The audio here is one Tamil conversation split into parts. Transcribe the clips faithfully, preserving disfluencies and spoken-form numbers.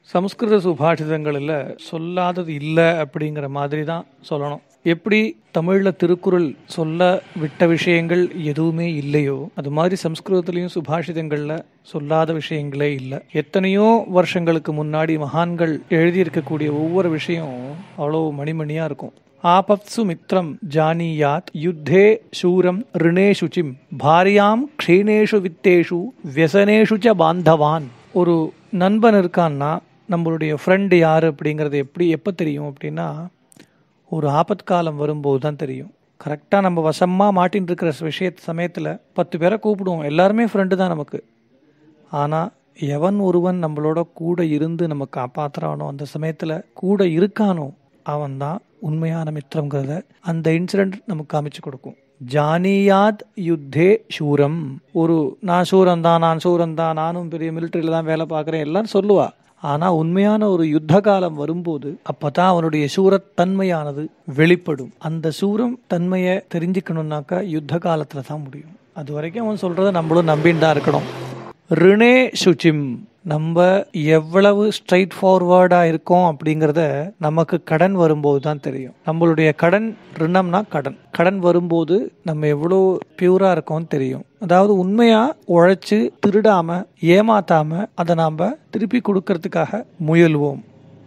சமஸ்கிருத சுபாஷிதங்களில் சொல்லாதது இல்லை அப்படிங்கிற மாதிரி தான் சொல்லணும். எப்படி தமிழில் திருக்குறள் சொல்ல விட்ட விஷயங்கள் எதுவுமே இல்லையோ அது மாதிரி சம்ஸ்கிருதத்துலேயும் சுபாஷிதங்களில் சொல்லாத விஷயங்களே இல்லை. எத்தனையோ வருஷங்களுக்கு முன்னாடி மகான்கள் எழுதியிருக்கக்கூடிய ஒவ்வொரு விஷயம் அவ்வளோ மணிமணியாக இருக்கும். ஆபத்சு மித்ரம் ஜானியாத் யுத்தே சூரம் ரிணேஷுச்சிம் பாரியாம் க்ஷீணேஷு வித்தேஷு வியசனேஷு ச பாந்தவான். ஒரு நண்பன் இருக்கான்னா நம்மளுடைய ஃப்ரெண்டு யார் அப்படிங்கிறது எப்படி எப்போ தெரியும் அப்படின்னா, ஒரு ஆபத்காலம் வரும்போது தான் தெரியும். கரெக்டாக நம்ம வசமாக மாட்டின்னு இருக்கிற விஷய சமயத்தில் பத்து பேரை கூப்பிடுவோம், எல்லாருமே ஃப்ரெண்டு தான் நமக்கு. ஆனால் எவன் ஒருவன் நம்மளோட கூட இருந்து நம்ம காப்பாற்றுறானோ, அந்த சமயத்தில் கூட இருக்கானோ, அவன் தான் உண்மையான மித்திரங்கிறத அந்த இன்சிடென்ட் நமக்கு காமிச்சு கொடுக்கும். ஜானியாத் யுத்தே சூரம். ஒரு நான் சூரம் தான், நான் சூரம் தான், நானும் பெரிய மிலிட்டரியில் தான் வேலை பார்க்குறேன் எல்லாம் சொல்லுவா. ஆனால் உண்மையான ஒரு யுத்த காலம் வரும்போது அப்பதான் அவனுடைய சூரத்தன்மையானது வெளிப்படும். அந்த சூரம் தன்மையை தெரிஞ்சுக்கணுன்னாக்கா யுத்த காலத்தில் தான் முடியும். அது வரைக்கும் அவன் சொல்கிறத நம்மளும் நம்பின்னு தான் இருக்கணும். ரிணே சுச்சிம். நம்ம எவ்வளவு ஸ்ட்ரைட் ஃபார்வர்டாக இருக்கோம் அப்படிங்கிறத நமக்கு கடன் வரும்போது தான் தெரியும். நம்மளுடைய கடன் ரிணம்னா கடன் கடன் வரும்போது நம்ம எவ்வளோ பியூராக இருக்கோம்னு தெரியும். அதாவது உண்மையாக உழைச்சி திருடாம ஏமாத்தாம அதை நாம் திருப்பி கொடுக்கறதுக்காக முயல்வோம்.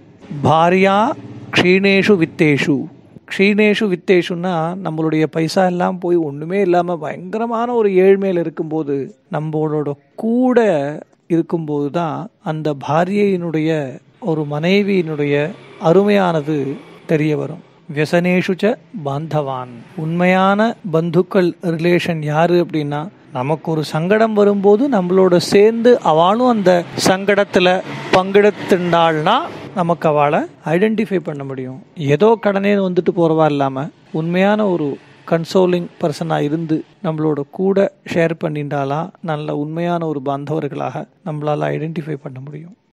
பாரியா க்ஷீணேஷு வித்தேஷு. க்ஷீணேஷு வித்தேஷுன்னா நம்மளுடைய பைசா எல்லாம் போய் ஒன்றுமே இல்லாமல் பயங்கரமான ஒரு ஏழ்மையில் இருக்கும்போது நம்மளோட கூட இருக்கும்போது தான் அந்த பாரியையினுடைய ஒரு மனைவியினுடைய அருமையானது தெரிய வரும். வியசனேஷுச்ச பாந்தவான். உண்மையான பந்துக்கள் ரிலேஷன் யாரு அப்படின்னா, நமக்கு ஒரு சங்கடம் வரும்போது நம்மளோட சேர்ந்து அவளும் அந்த சங்கடத்தில் பங்கெடுத்துண்டாள்னா நமக்கு அவளை ஐடென்டிஃபை பண்ண முடியும். ஏதோ கடனே வந்துட்டு போகிறவா இல்லாமல் உண்மையான ஒரு கன்சோலிங் பர்சனாக இருந்து நம்மளோட கூட ஷேர் பண்ணிட்டாலாம் நல்ல உண்மையான ஒரு பாந்தவர்களாக நம்மளால் ஐடென்டிஃபை பண்ண முடியும்.